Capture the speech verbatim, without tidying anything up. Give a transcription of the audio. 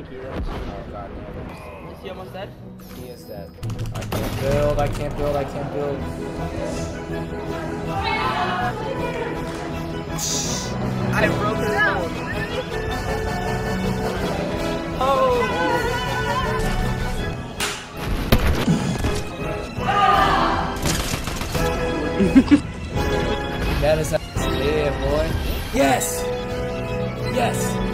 sneaky. That's Oh god damn Is he almost dead? it. He is dead. I can't build, I can't build, I can't build. I broke his bone. Oh! That is yeah, boy. Yes! Yes!